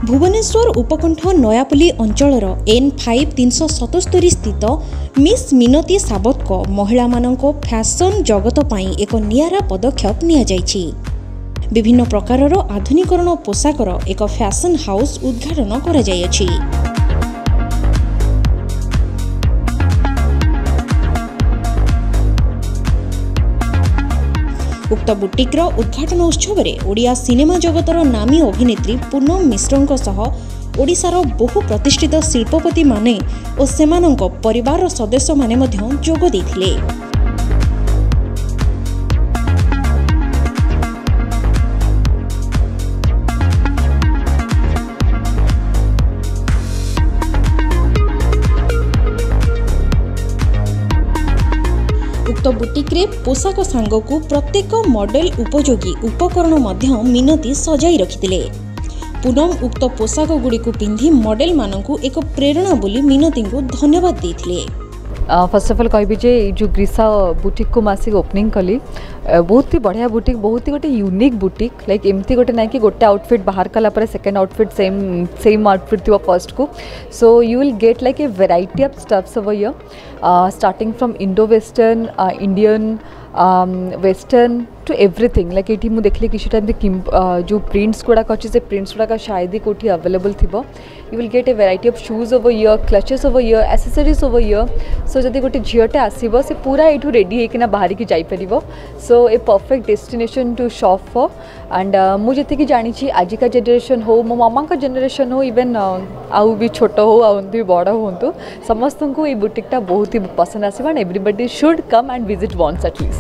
Bhubaneswar उपकंठ Nayapalli अंचलर N5 377 स्थित miss मिनती साबत को महिला मानक फैशन जगत पाई एक नियारा पदक्षेप निया जायछि। विभिन्न प्रकारर आधुनिकरण पोशाकर एक फैशन हाउस उद्घाटन करा जायछि। उक्त बुटीक्र उद्घाटन उत्सव में ओडिया सिनेमा जगतर नामी अभिनेत्री पूनम मिश्रଙ୍କ सह ओडिशार बहु प्रतिष्ठित शिल्पपति माने और सेमानंक परिवार सदस्य माने मध्य जोग देथिले। उक्त बुटीक्रे पोशाक सांगकु प्रत्येक मॉडल उपयोगी उपकरण मध्य मिनती सजाई रखिथिले। पूनम उक्त पोशाक गुडी को पिंधि मॉडल मानकु एक प्रेरणा बोली मिनती को धन्यवाद देथिले। फर्स्ट ऑफ ऑल कहबी जे जो ग्रीसा बुटीक को मासिक ओपनिंग कली बहुत ही बढ़िया बुटीक, बहुत ही गोटे यूनिक बुटीक। लाइक एमती गोटे ना कि गोटे आउटफिट बाहर कला पर सेकेंड आउटफिट सेम आउटफिट थी फर्स्ट को। So you will get like a variety of stuffs over here, starting from Indo western, Indian, western to everything. Like ये मुझे देखली कि जो प्रिंट्स गुड़ाक अच्छे से प्रिंट्स गुड़ाक शायद ही कौटी अवेलेबल थी। You will get a variety of shoes over here, clutches over here, accessories over here. So जदि गोटे झीटे आसो से पूरा ये रेडी होना बाहर की जापर। So a perfect destination to shop for. And मुझे जानी आजिका जेनेरेशन हो, मो मामा का जेनेरेशन हो, इवेन आउ भी छोट हो आउ भी बड़ हूँ, समस्त को ये बुटीकटा बहुत ही पसंद आसो। And everybody should come and visit once at least.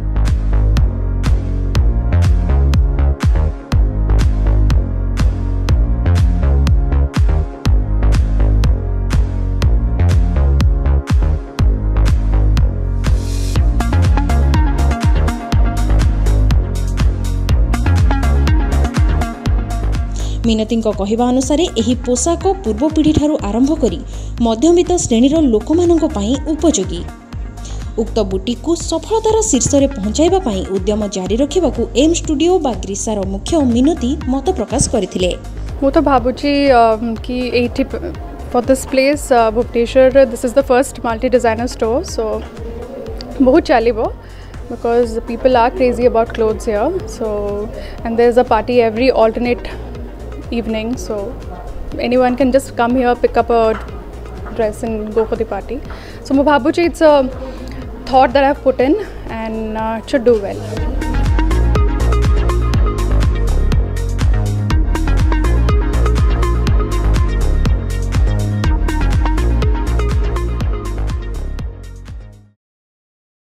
मिनती कहवा अनुसार यही पोशाक पूर्व पीढ़ी ठारू आरंभ करी मध्यवित्त श्रेणीर लोक मानक पई उपयोगी। उक्त बुटीक को सफलतार शीर्ष में पहुंचाइबा पई उद्यम जारी रखिबाकू एम स्टूडियो बा ग्रीसार मुख्य मिनती मत प्रकाश करथिले। मु तो भाबुची कि एठी for this place Bhubaneswar this is the first multi designer store. So बहुत चलिबो because people are crazy about clothes here. So and there's a party every alternate evening, so anyone can just come here, pick up a dress and go for the party. So Mubhabuchi, it's a thought that I've put in and it should do well.